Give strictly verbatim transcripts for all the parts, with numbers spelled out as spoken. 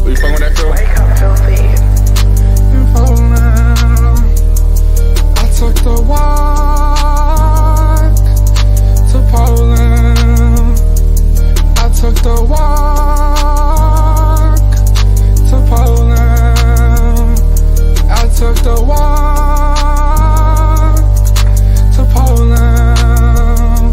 You fucking with that feel? Wake up, filthy. In Poland, I took the walk to Poland. I took the walk to Poland. I took the walk to Poland.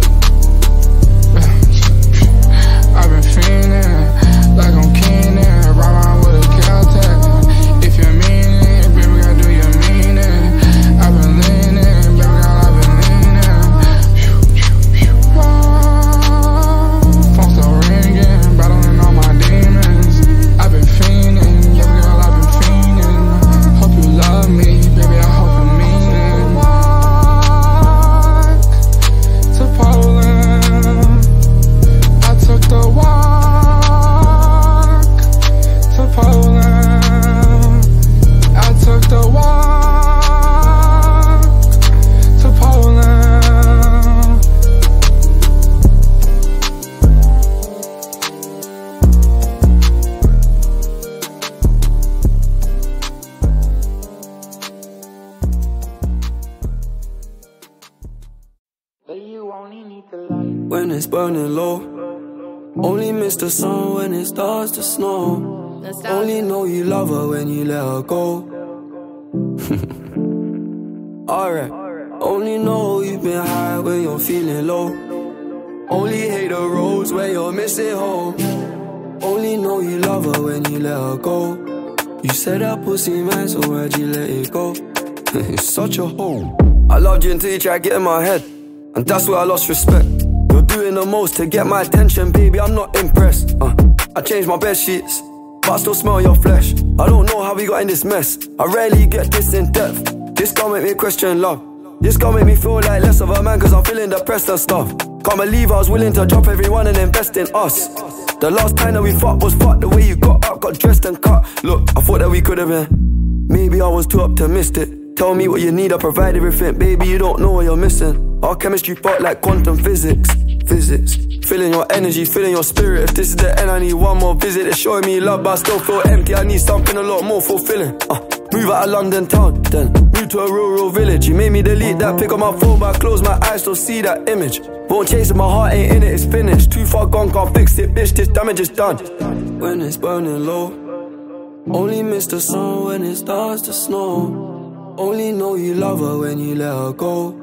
I've been fiending like I'm Keenan, ride around with a Kel-Tec. If you mean it, baby girl, do you mean it? I've been leaning, baby girl, I've been leaning. Phone still ringin, battling all my demons. I've been fiending, baby girl, I've been fiending. Hope you love me, baby, I hope you mean it. Walk to Poland. I took the walk to Poland. I took the walk to Poland. When it's burning low, only miss the sun when it starts to snow. Only know you love her when you let her go. Alright. Only know you've been high when you're feeling low. Only hate the roads where you're missing home. Only know you love her when you let her go. You said that pussy man, so why'd you let it go? It's such a hole. I loved you until you tried to get in my head, and that's where I lost respect. You're doing the most to get my attention, baby, I'm not impressed. uh, I changed my bed sheets, but I still smell your flesh. I don't know how we got in this mess. I rarely get this in depth. This gon' make me question love. This gon' make me feel like less of a man, cause I'm feeling depressed and stuff. Can't believe I was willing to drop everyone and invest in us. The last time that we fucked was fucked. The way you got up, got dressed and cut. Look, I thought that we could've been. Maybe I was too optimistic. Tell me what you need, I provide everything. Baby, you don't know what you're missing. Our chemistry fought like quantum physics. Physics. Feeling your energy, feeling your spirit. If this is the end, I need one more visit. It's showing me love, but I still feel empty. I need something a lot more fulfilling. uh, Move out of London town, then move to a rural village. You made me delete that pic on my phone, but I close my eyes, still see that image. Won't chase it, my heart ain't in it, it's finished. Too far gone, can't fix it, bitch, this damage is done. When it's burning low, only miss the sun when it starts to snow. Only know you love her when you let her go.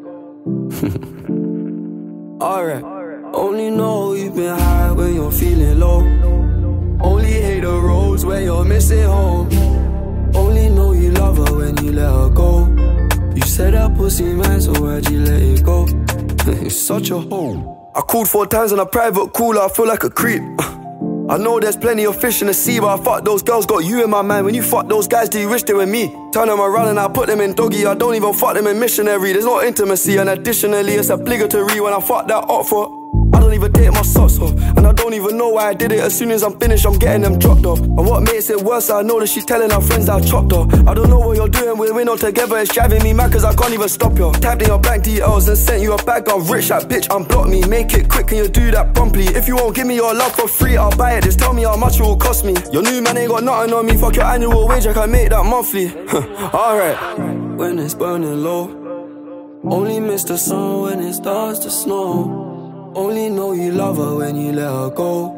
Alright. Only know you've been high when you're feeling low. Only hate the roads where you're missing home. Only know you love her when you let her go. You said that pussy man, so why'd you let it go? It's such a hole. I called four times on a private cooler, I feel like a creep. I know there's plenty of fish in the sea, but I fuck those girls, got you in my mind. When you fuck those guys, do you wish they were me? Turn them around and I put them in doggy. I don't even fuck them in missionary. There's no intimacy, and additionally it's obligatory when I fuck that up for. I don't even take my socks off, and I don't even know why I did it. As soon as I'm finished, I'm getting them dropped off. And what makes it worse, I know that she's telling her friends that I chopped her. I don't know what you're doing, we're in all together. It's driving me mad cause I can't even stop you. Tapped in your bank details and sent you a bag. I'm rich, that bitch, unblock me. Make it quick, can you do that promptly? If you won't give me your love for free, I'll buy it. Just tell me how much it will cost me. Your new man ain't got nothing on me. Fuck your annual wage, I can make that monthly. Alright. When it's burning low, only miss the sun when it starts to snow. Only know you love her when you let her go.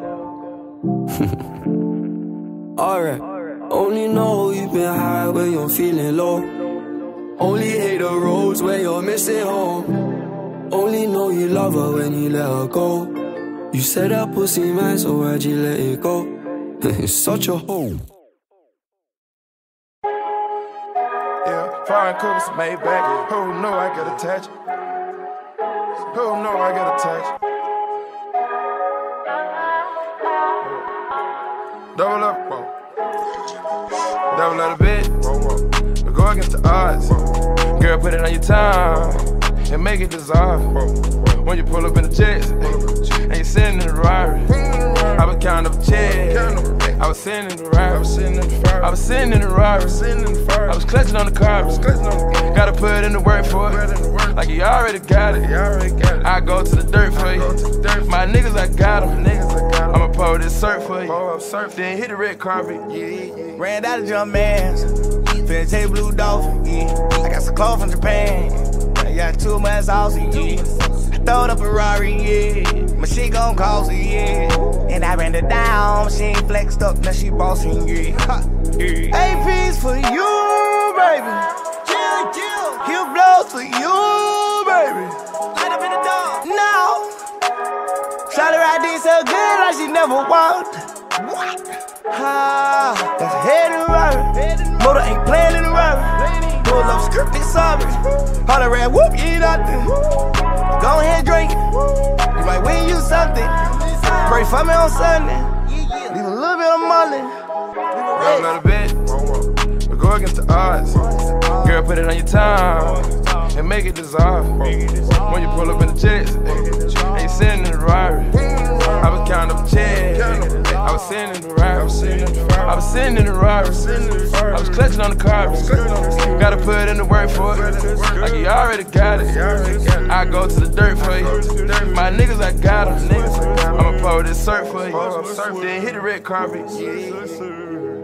Alright. Only know you've been high when you're feeling low. Only hate the roads where you're missing home. Only know you love her when you let her go. You said that pussy man, so why'd you let it go? It's such a hole. Yeah, foreign coats made back. Who know I get attached? Who know I get attached? Double up, whoa. Double up a bit, whoa, whoa. We go against the odds. Whoa. Girl, put it on your time and make it dissolve. Whoa. Whoa. When you pull up in the jets and you sitting in the Rari, I was counting up a check. I I was sitting in the ride. I was sitting in the fire. I was sitting in the ride. I was sitting in the fire. I was clutching on the car. I was clutching on the car. Gotta put in the work for it. Like you already got it. You already got it. I go to the dirt for you. My niggas, I got them. Niggas, I got them. I'ma pull this surf for you. Pull up surf, then hit the red carpet. Yeah, yeah. Ran out of jump mans. Finna take blue dolphin. Yeah. I got some clothes from Japan. I got too much sauce. Yeah. I throwed up a Ferrari. Yeah. My shit gon' cost it. Yeah. And I ran her down. She ain't flexed up. Now she bossing. Yeah. yeah. A P's for you, baby. Kill, kill. Kill blows for you, baby. Light up in the dark. No. Shawty ride this so good like she never walked. What? Ah, that's a head in the rubber. Motor ain't playing in the rubber. Pull up scripted service. All the red whoop, you eat nothing. Go ahead, drink it. You might win you something. Pray for me on Sunday. Leave a little bit of money. Grab another bit. We go against the odds. Girl, put it on your time and make it dissolve. When you pull up in the jets, and you sitting in the Rari. I was counting up checks. I was sitting in the Rari. I was sitting in the Rari. I was clutching on the car. Gotta put in the work for it. Like you already got it. I go to the dirt for you. My niggas, I got them. I'ma pull this surf for you. Then hit the red carpet. Yeah.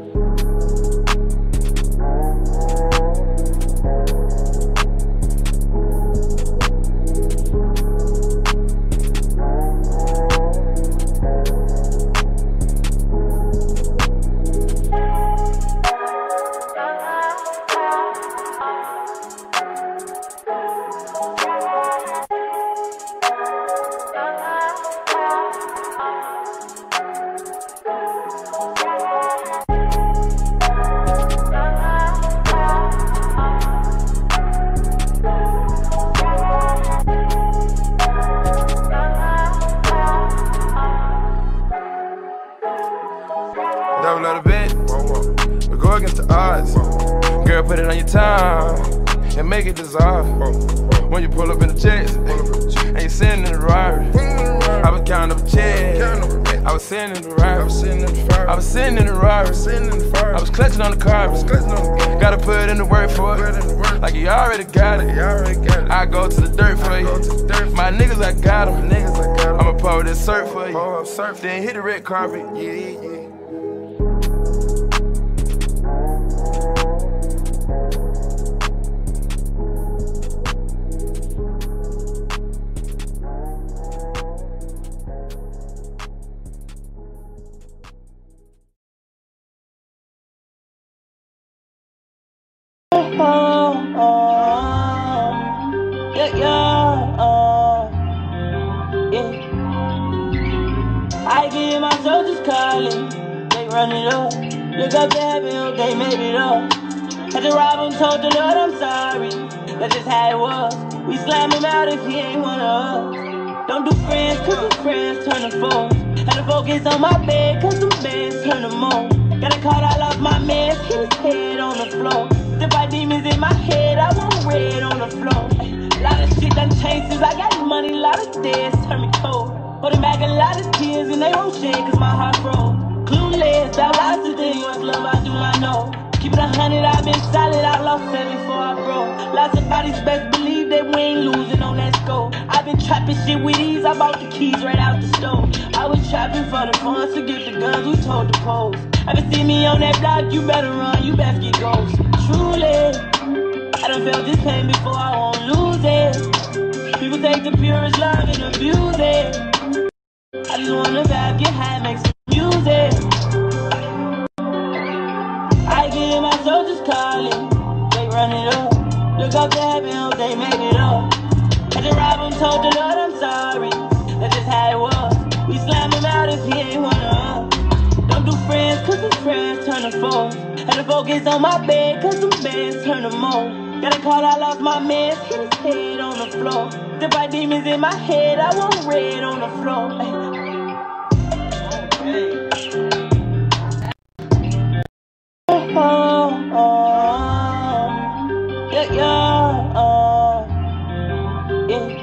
Double out of bed, we go against the odds. Girl, put it on your time and make it dissolve. When you pull up in the jets, and you sitting in the Rari. I was counting up checks. I was sitting in the Rari. I was sitting in the Rari. I was clutching on the car. Gotta put in the work for it. Like you already got it. I go to the dirt for you. My niggas, I got them. I'ma pull this surf for you. Then hit the red carpet. Yeah, yeah. Oh, oh, yeah, yeah, oh, yeah. I give my soldiers calling, they run it up. Look up to heaven, they made it up. Had to rob him, told the Lord I'm sorry. That's just how it was. We slam him out if he ain't one of us. Don't do friends, cause the friends turn to foes. Had to focus on my bed, cause the beds turn to moan. Got a call, I lost my man, hit his head on the floor. The fight demons in my head, I want red on the floor. Lot of shit done changed since I got money, lot of deaths turn me cold. Putting back a lot of tears and they won't shed cause my heart broke. Clueless, that lots of things, much love I do not know. Keep it a hundred, I've been solid, I lost seven before I broke. Lots of bodies best believe that we ain't losing on that scope. I've been trapping shit with ease, I bought the keys right out the stove. I was trapping for the funds to get the guns, we told the pose. Ever see me on that block, you better run, you best get ghost. Truly, I done felt this pain before, I won't lose it. People take the purest love and abuse it. I just wanna vibe, get high, make some music. I give my soldiers calling, they run it up. Look up to heaven, they made it up. Had to rob him, told the Lord I'm sorry. That's just how it was. We slam him out if he ain't one of us. Don't do friends, cause the friends turn to foes. Had to focus on my bed, cause the beds turn to moan. Got a call, I lost my man, hit his head on the floor. The fight demons in my head, I want red on the floor. Oh, oh, yeah, yeah, oh, yeah.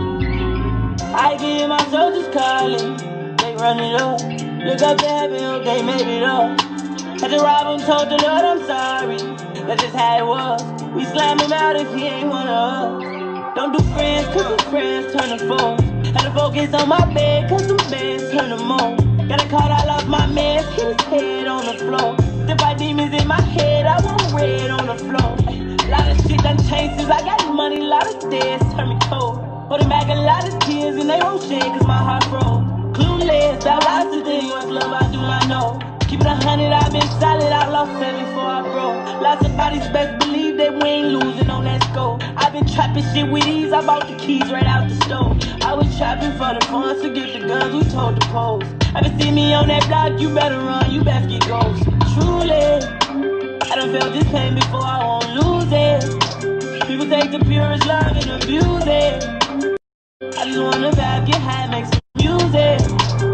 I give my soldiers calling, they run it up. Look up to heaven, they they made it up. Had to rob him, told the Lord I'm sorry. That's just how it was. We slam him out if he ain't one of us. Don't do friends, cause some friends turn to foes. Had to focus on my bed, cause some beds turn to more. Got a call, I lost my man, hit his head on the floor. The fight demons in my head, I want red on the floor. A lot of shit done changed since I got money, a lot of deaths turn me cold. Holding back a lot of tears and they won't shed cause my heart froze. Clueless, about lots of things, much love I do not know. Keep it a hundred, I've been solid, I lost seven before I broke. Lots of bodies best believe that we ain't losing on that score. I've been trapping shit with ease, I bought the keys right out the stove. I was trapping for the funds to get the guns, we told the pose. Ever see me on that block, you better run, you best get ghost. Truly, I done felt this pain before, I won't lose it. People take the purest love and abuse it. I just wanna vibe, get high, make some music.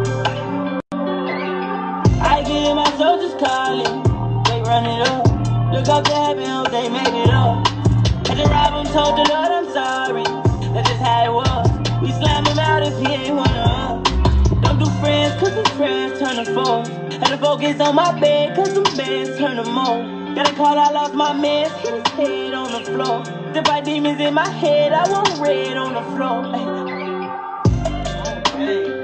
I get my soldiers calling, they run it up. Look up to heaven, hope they make it up. Had to rob him, told the Lord I'm sorry. That's just how it was. We slam him out if he ain't one of us. Don't do friends, cause some friends turn to foes. Had to focus on my bed, cause some beds turn to more. Got a call, I lost my man, hit his head on the floor. The fight demons in my head, I want red on the floor. Hey.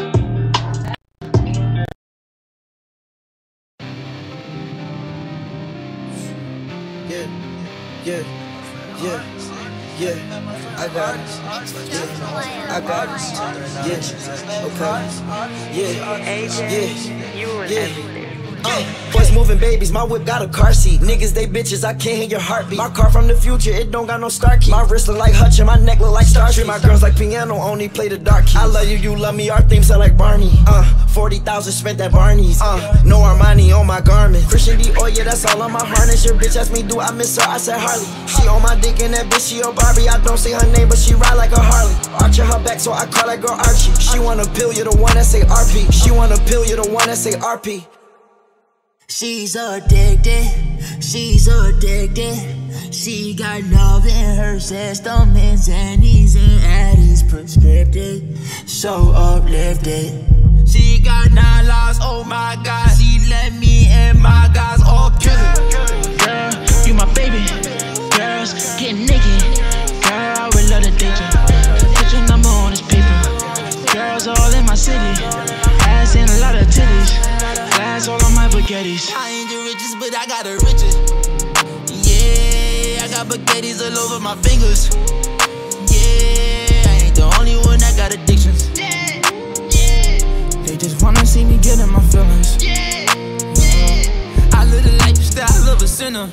Yeah, yeah, yeah, yeah, I got it. Yeah, I got it. Yeah, okay. Yeah, yeah, You and yeah. everything. Uh, boys moving babies, my whip got a car seat. Niggas, they bitches, I can't hear your heartbeat. My car from the future, it don't got no star key. My wrist look like Hutch and my neck look like Star Treat. My girls like piano, only play the dark keys. I love you, you love me, our theme sound like Barney. Uh, forty thousand spent at Barney's. Uh, no Armani on my garment. Christian Dior, yeah, that's all on my harness. Your bitch asked me, do I miss her? I said Harley. She on my dick and that bitch, she a Barbie. I don't say her name, but she ride like a Harley. Arching her back, so I call that girl Archie. She wanna pill, you the one that say R P. She wanna pill, you the one that say R P. She's addicted, she's addicted. She got love in her system, and Xannies and Addies prescripted. So uplifted. She got nine lives, oh my god. She let me and my guys all kill it. Girl, you my baby. Girls getting naked. Girl, I would love to date you. Put your number on this paper. Girls all in my city. Ass and a lot of titties. Flash all on my baguettes. I ain't the richest, but I got the richest. Yeah, I got baguettes all over my fingers. Yeah, I ain't the only one that got addictions. Yeah, yeah. They just wanna see me get in my feelings. Yeah, yeah. I live the lifestyle of a sinner.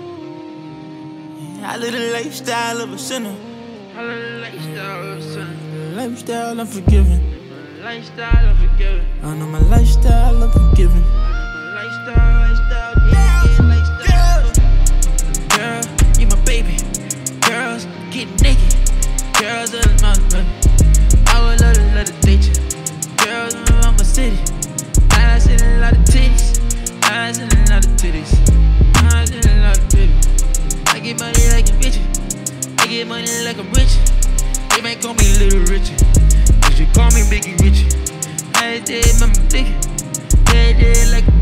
I live the lifestyle of a sinner. I live the lifestyle of a sinner. Lifestyle unforgiving. Lifestyle of forgiving. I know my lifestyle of forgiving. Lifestyle, lifestyle, yeah, lifestyle. Girl, you my baby. Girls get naked. Girls are my money. I would love to let it date you. Girls around my city. Eyes and a lot of titties. Eyes and a lot of titties. Eyes and a lot of titties. I get money like a bitch. I get money like I'm rich. They might call me Little Richard. You call me Biggie Richie. I did my thinking. They did like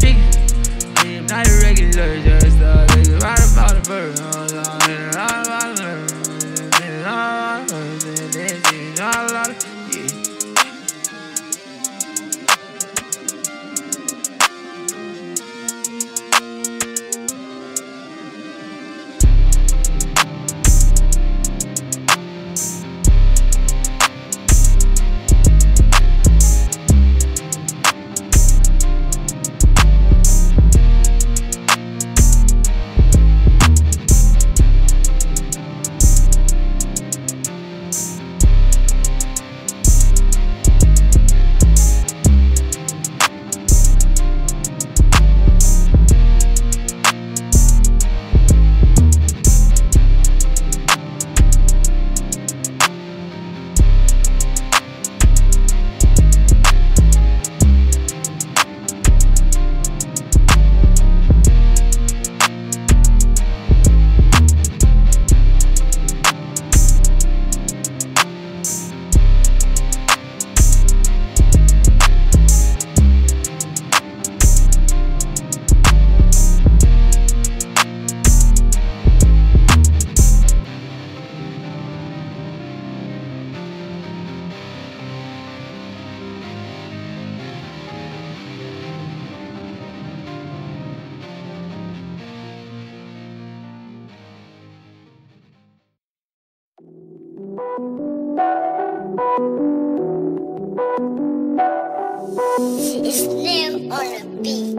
Slim on the beat.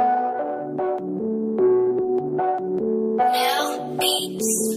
Now beats.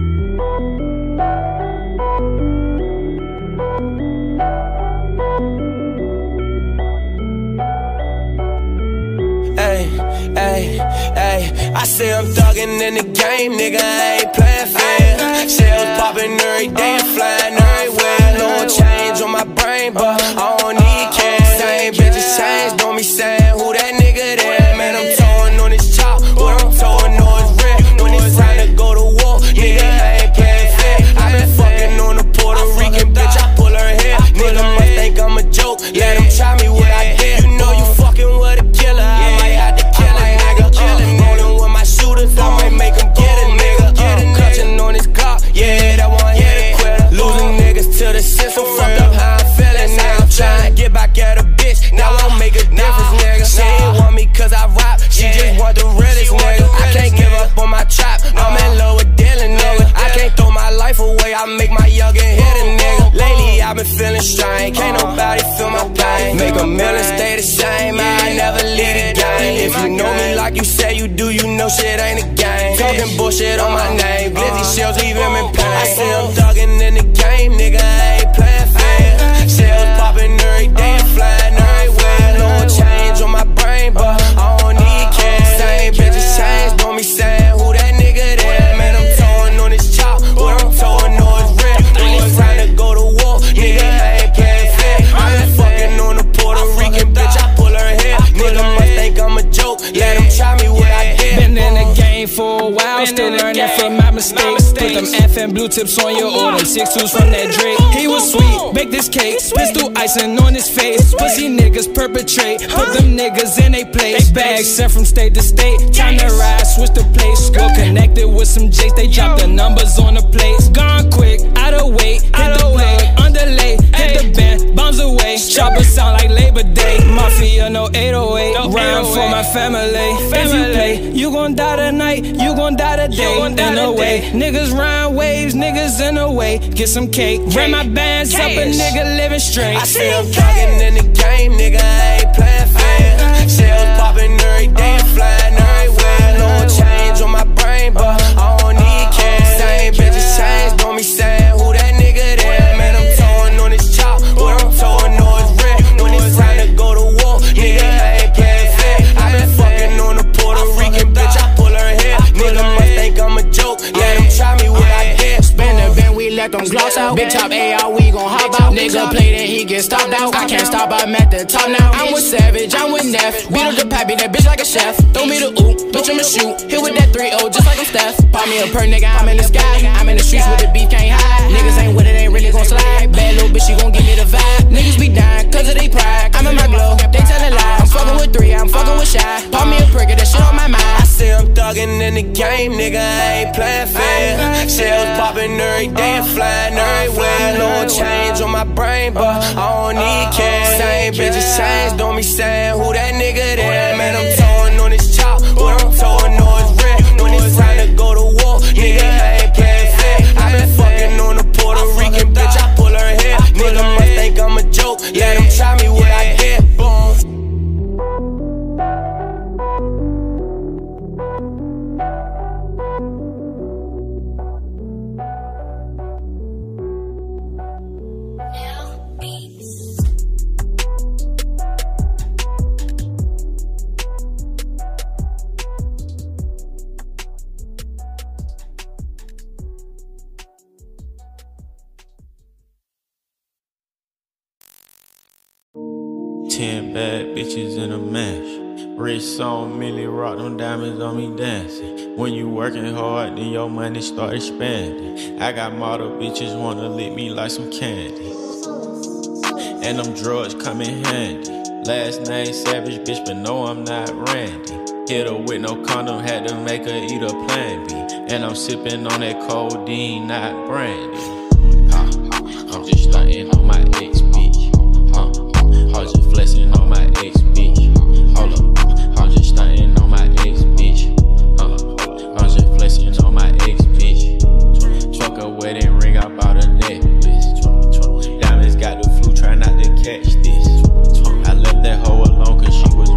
Ay, ay, ay. I say I'm thuggin' in the game, nigga, I ain't playin' fair. Shells poppin' every day and flyin' everywhere. No change on my brain, but I don't need cash. Same bitches change, don't be saying who that nigga there. Man, I'm towing on this chop, what I'm towing on is real. When it's time to go to war, nigga, I ain't playin' fair. I been fucking on a Puerto Rican bitch, I pull her hair. Nigga must think I'm a joke, let him try me what I did. You know you fucking with a killer, I might have to kill a nigga. Uh, rolling with my shooters, I might make him get a nigga. Uh, clutching on his Glock, yeah, that one hit a quitter. Losing niggas to the system, fucked up how I'm feeling. Now I'm trying to get back at a bitch, now I don't make a difference, nigga. She ain't want me cause I rap, she just want the realest, nigga. I can't give up on my trap, I'm in love with Dylan, nigga. I can't throw my life away, I make my youngin' hit a nigga. Lately I've been feeling strange, can't nobody feel my pain. Make a million stay the same, I never leave the game. If you know me like you say you do, you know shit ain't a game. Talking bullshit on my name, glizzy shells leave him in pain. I say I'm thuggin' in the game, nigga, I ain't playin' fair. Shells poppin' every day and flyin' everywhere. No change on my brain, but I don't need cash. Same bitches change, don't be saying who that nigga there. Man, I'm towing on this chop, what I'm towing on is real. When it's time to go to war, nigga, I ain't playin' fair. I been fucking on a Puerto Rican bitch, I pull her hair. Nigga must think I'm a joke, let him try me what I did. Been in the game for a while, still learning from my mistakes. Put them F and blue tips on your order, six twos from that Drake. He was sweet, baked this cake, pistol icing on his face. Pussy niggas perpetrate, put them niggas in they place. Bags sent from state to state, time to ride, switch the place. Go connected with some J's, they drop the numbers on the plates. Gone quick, out of weight, hit the plug, underlay, hit the band, bombs away. Chopper sound like Labor Day, Mafia no eight oh eight. Round for my family, if you play, you gon' die tonight, you gon' die today. In a way, niggas rhyme waves, niggas in the way. Get some cake, ran my bands up, a nigga living straight. I say I'm thuggin' in the game, nigga, I ain't playin' fair. Shells poppin' every day and flyin' everywhere. No change on my brain, but I don't need cash. Same bitches change, don't be saying who that nigga there. Man, I'm towing on this chop, what I'm towing on is real. When it's time to go to war, nigga, I ain't playin' fair. I been fucking on a Puerto Rican bitch, I pull her hair. Nigga must think I'm a joke, let him try me what I did. Spin the bin, we let them gloss out. Big top A R, we gon' hop out. Nigga play then he get stopped out. I can't stop, I'm at the top now. I'm with Savage, I'm with Neff. Beat up the pappy, that bitch like a chef. Throw me the oop, bitch I'ma shoot. Hit with that three oh, just like I'm Steph. Pop me a per nigga, I'm in the sky. I'm in the streets with the beef, can't hide. Niggas ain't with it, ain't really gon' slide. Bad little bitch, she gon' give me the vibe. Niggas be dying, cause of they pride. I'm in my glow, they tellin' lies. I'm fucking with three, I'm fucking with shy. Pop me a prick, that shit on my mind. I say I'm thuggin' in the game, nigga, I ain't playin' fair. Shells poppin' every day and flyin' everywhere. No change on my brain, but I don't need cash. Same bitches change, don't be saying who that nigga there. Man, I'm towing on this chop, what I'm towing on is real. When it's time to go to war, nigga, I ain't playin' fair. I been fucking on a Puerto Rican bitch, I pull her hair. Nigga must think I'm a joke, let him try me what I did. Boom. Ten bad bitches in a mash. Rich on Millie, rock them diamonds on me dancing. When you working hard, then your money start expanding. I got model bitches wanna lick me like some candy. And them drugs come in handy. Last name Savage, bitch, but no, I'm not Randy. Hit her with no condom, had to make her eat a Plan B. And I'm sipping on that codeine, not brandy. Huh, I'm just starting on my ex bitch. Huh, I'm just flexing on my ex bitch. Hold up, I'm just starting on my ex bitch. Huh, I'm just flexing on my ex bitch. Truck a wedding ring, I bought a necklace. Diamonds got the flu, try not to catch this. I left that hoe alone cause she was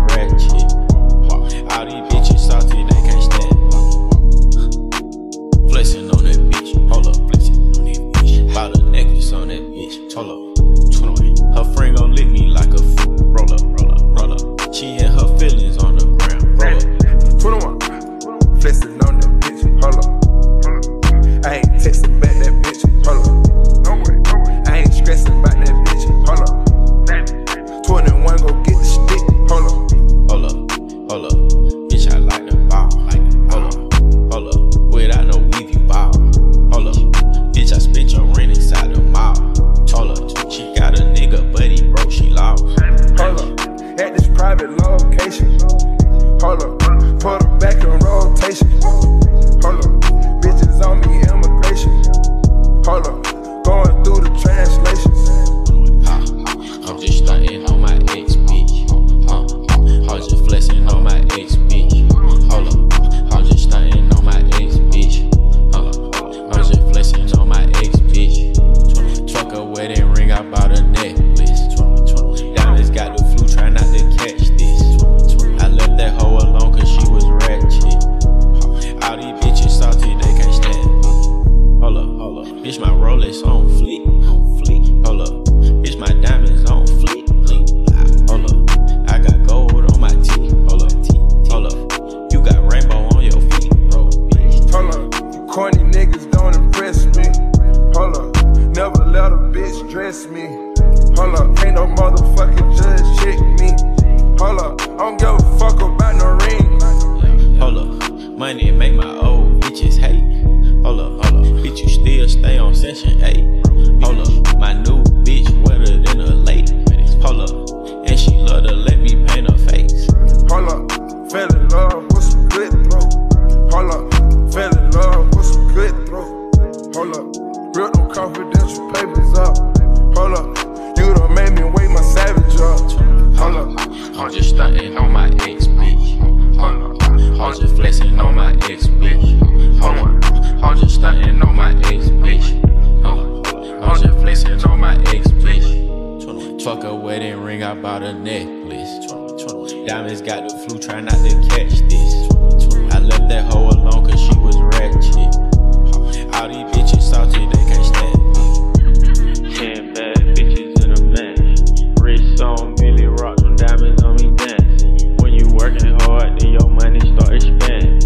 immigration. Hold up, bitches on me, immigration. Hold up, going through the translations. I'm just stunting on my ex bitch. Uh, I'm just flexing on my ex bitch. Hold up, I'm just stunting on my ex bitch. Uh, I'm just flexing on my ex bitch. Truck a wedding ring, I bought a necklace. Diamonds got the flu, try not to catch this. I left that hoe alone cause she was ratchet. All these bitches salty, they can't stand me. Hold up, hold up, bitch, my Rolex on fleek. Hold up, bitch, my diamonds on fleek. Hold up, I got gold on my teeth. Hold up, hold up, you got rainbow on your feet. Hold up, you corny niggas don't impress me. Hold up, never let a bitch dress me. Hold up, ain't no motherfucking judge check me. Hold up, I don't give a fuck about no ring. Hold up, money make my old bitches hate. Hold up, hold up, bitch, you still stay on session eight. Hold up, my new bitch wetter than a lake. Hold up, and she love to let me paint her face. Hold up, fell in love with some good throw. Hold up, fell in love with some good throw. Hold up, real them confidential papers up. Hold up, you done made me wake my savage up. Hold up, I'm just stunting on my ex bitch. Hold up, I'm just flexing on my ex bitch. Hold up, I'm just stunting on my ex bitch. Hold up, I'm just flexing on my ex bitch. Fuck a wedding ring, I bought a necklace. Diamonds got the flu, try not to catch this. I left that hoe alone cause she was ratchet. All these bitches salty, they can't stand me. Ten bad bitches in a mash. Wrist on Millie, rock them diamonds on me dancing. When you working hard, then your money start expanding.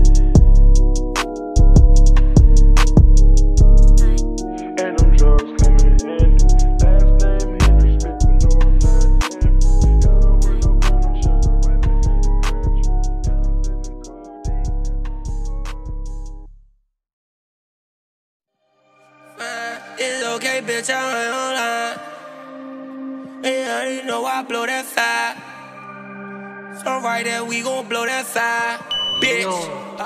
and them drugs come in handy. Last name Henry, spit with no man. Held up with no gun, I'm shot the right man. It's okay, bitch, I ain't online. And I didn't know I blow that fire. So right there, we gon' blow that fire. Bitch, uh,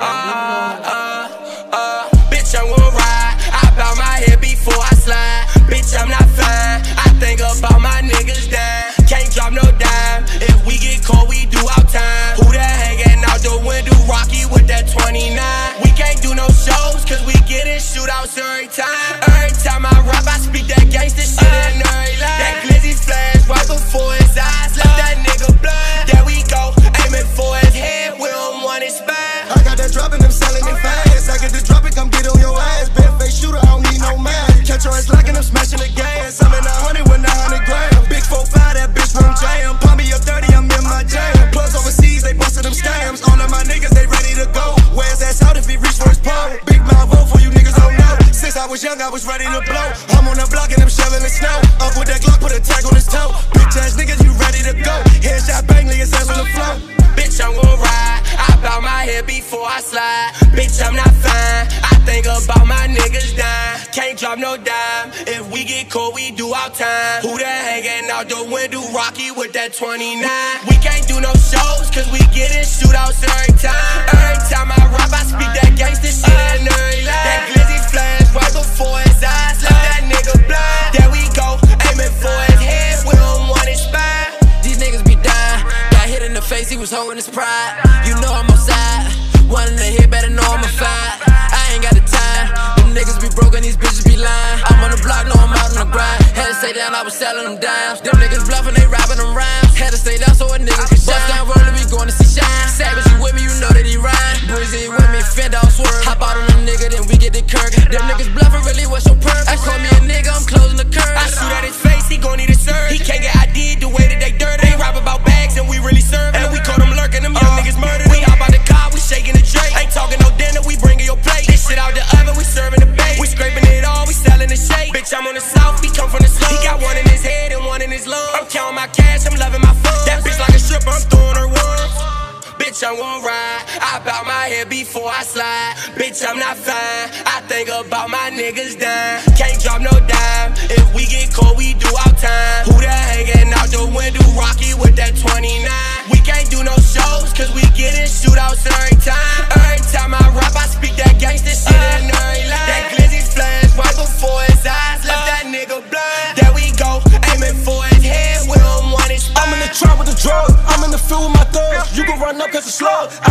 uh, uh, bitch, I'm gon' ride. I bow my head before I slide. Bitch, I'm not fine. I think about my niggas dying. Can't drop no dime. If we get caught, we do our time. Who that hanging out the window? Rocky with that twenty-nine. We can't do no shows, cause we get in shootouts every time. Every time I rap, I speak that gangsta shit in every line. That glizzy flash right before his eyes. Left that nigga blind. There we go, aiming for his head. We don't want his spine. I got that drop and I'm selling it fast. I get the drop it, come get on your ass. Bare face shooter, I don't need no mask. Catch your ass locking, I'm smashing the gas. I'm in a hundred with nine hundred grams. Big four five, that bitch won't jam. Pump me up thirty, I'm in my jam. Plugs overseas, they busted them scams. All of my niggas, they ready to go. Where's that out if he reach for his pole? Big mouth vote for you niggas don't know. Since I was young, I was ready to blow. I'm on the block and I'm shoveling the snow. Up with that Glock, put a tag on his toe. Bitch ass niggas, you ready to go? Headshot bang, niggas ass on the floor. Bitch, I'm gon' ride. I bow my head before I slide. Bitch, I'm not fine. I think about my niggas dying. Can't drop no dime. If we get caught, we do our time. Who that hanging out the window? Rocky with that twenty-nine. We can't do no shows, cause we get in shootouts every time. Every time I rap, I speak that gangsta shit in every line. That glizzy flash right before his eyes. Left that nigga blind. There we go, aiming for his head. We don't want his spine. These niggas be dying. Got hit in the face, he was holding his pride. You know I'm outside. One in the hit, better know I'm a fight. I ain't got the time. Them niggas be broken, these bitches be lying. I'm on the block, know I'm out on the grind. Had to stay down, I was selling them dimes. Them niggas bluffing, they rapping them rhymes. Had to stay down so a nigga could shine. Bust down rolling, we going to see shine. Savage, you with me, you know that he rhyme. Breezy with me, fend off swerve. Hop out on a nigga, then we get the Kirk. Them niggas bluffing, really, what's your purpose? I call me a nigga, I'm closing the curve. I shoot at his face, he gon' need a serve. He can't get I D the way that they dirty. They rap about bags and we really serve. And we caught them lurking, them young uh, niggas murdered. We hop out the car, we shaking the tray. Ain't talking no dinner, we bringing your plate. This shit out the oven, we serving the bait. We scraping it all, we selling the shake. Bitch, I'm on the south, he come from the slum. He got one in his head and one in his lung. I'm counting my cash, I'm loving my funds. That bitch like a stripper, I'm throwing her worms. Bitch, I'm gon' ride. I bow my head before I slide. Bitch, I'm not fine. I think about my niggas dying. Can't drop no dime. If we get caught, we do our time. Who that hanging out the window? Rocky with that twenty-nine. We can't do no shows, cause we get in shootouts every time. Every time I ride,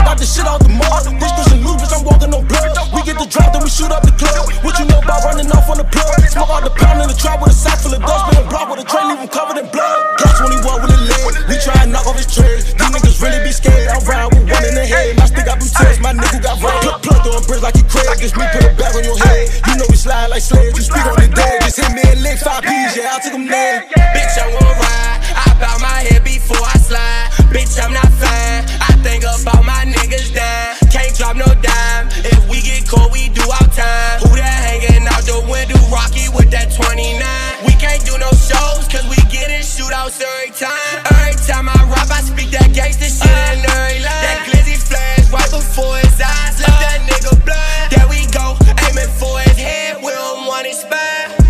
I got the shit out the mud. This bitch and loose, bitch, I'm walking on blood. We get the drop, then we shoot up the club. What you know about running off on the plug? Smoke out the pound in the trap with a sack full of dust. Been a block with a train, leave him covered in blood. Glock twenty-one with a leg. We try and knock off his tread. These niggas really be scared. I ride with one in the head. My stick got them tears. My nigga got red. Plug, plug throwing bricks like you Craig. Just me put a bag on your head. You know we slide like sleds. You speak on the dead. Just hit me and lick five P's. Yeah, I took them there. Bitch, I won't ride. I bow my head before I slide. Bitch, I'm not fine. I think about my niggas dying. Can't drop no dime. If we get caught, we do our time. Who that hanging out the window? Rocky with that twenty-nine. We can't do no shows, cause we get in shootouts every time. Every time I rap, I speak that gangsta shit in every line. That glizzy flash right before his eyes. Left that nigga blind. There we go, aiming for his head. We don't want his spine.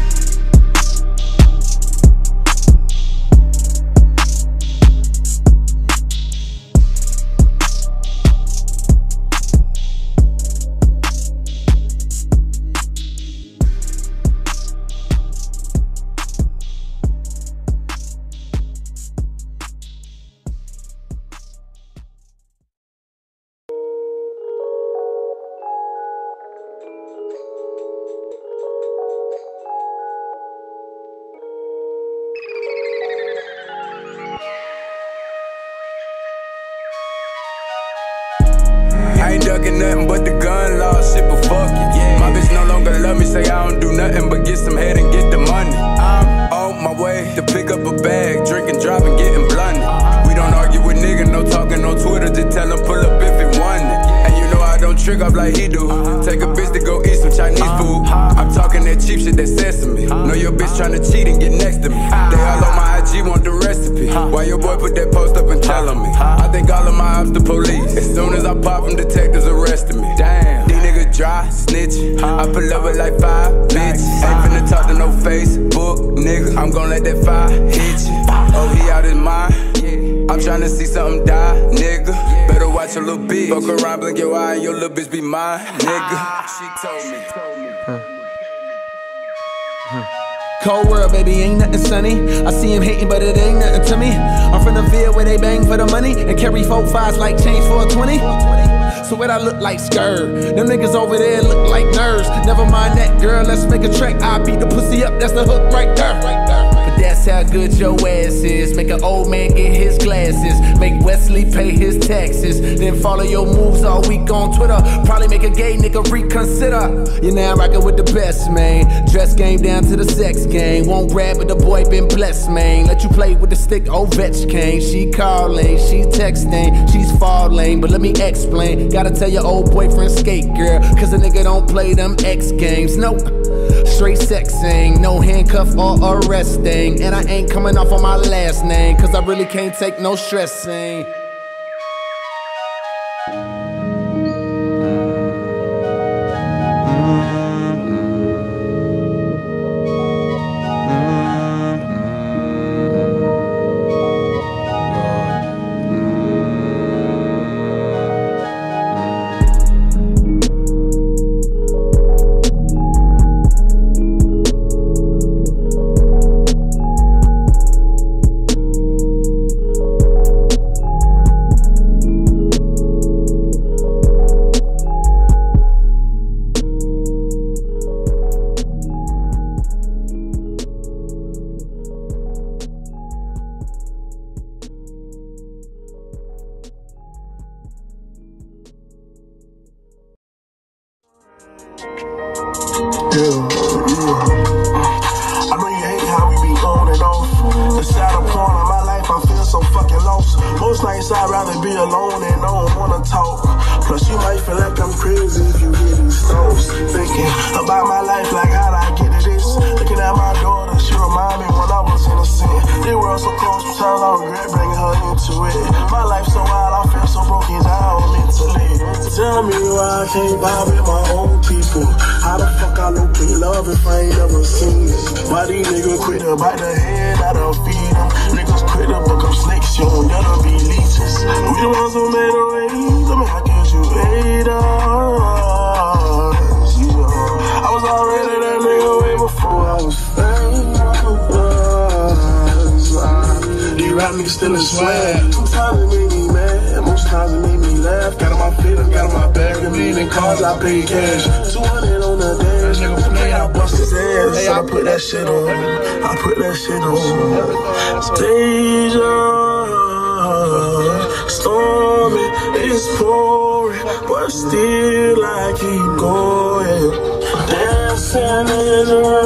I ain't ducking nothing but the gun law shit, but fuck it. Yeah. My bitch no longer love me, say I don't do nothing but get some head and get the money. I'm on my way to pick up a bag, drinking, driving, getting blunted. We don't argue with niggas, no talking on Twitter, just tell him pull up if he want it. And you know I don't trick up like he do. Take a bitch to go eat some Chinese food. I'm talking that cheap shit that sesame. Know your bitch tryna cheat and get next to me. They all on my I G want the recipe. Why your boy put that post up and telling me? I think all of my ops the police. As soon as I pop them, detectives arresting me. Damn, these niggas dry, snitch. I pull up with like five, bitch. Ain't finna talk to no Facebook, nigga. I'm gon' let that fire hit you. Oh, he out his mind. I'm tryna see something die, nigga. Better watch your little bitch. Fuck around, blink your eye, and your little bitch be mine, nigga. She told me. Cold world, baby, ain't nothing sunny. I see him hating, but it ain't nothing to me. I'm from the Ville where they bang for the money and carry four fives like change for a twenty. So what I look like, skirt. Them niggas over there look like nerds. Never mind that, girl, let's make a track. I beat the pussy up, that's the hook right there. Right there. But that's how good your ass is. Make an old man get his glasses. Make Wesley pay his taxes. Then follow your moves all week on Twitter. Probably make a gay nigga reconsider. You're now rockin' with the best, man. Dress game down to the sex game. Won't grab, but the boy been blessed, man. Let you play with the stick, Ovechkin. She calling, she texting, she's falling. But let me explain. Gotta tell your old boyfriend skate, girl. Cause a nigga don't play them X games. Nope. Straight sexing, no handcuff or arresting. And I ain't coming off on my last name. Cause I really can't take no stressing. Still in swag. Sometimes it made me mad, most times it made me laugh. Got in my in cars, I pay cash. two hundred on the dash, nigga play, I bust his ass. Hey, I put that shit on, I put that shit on. Stage up, stormy, it's pouring, but still I keep going. Dancing in the rain.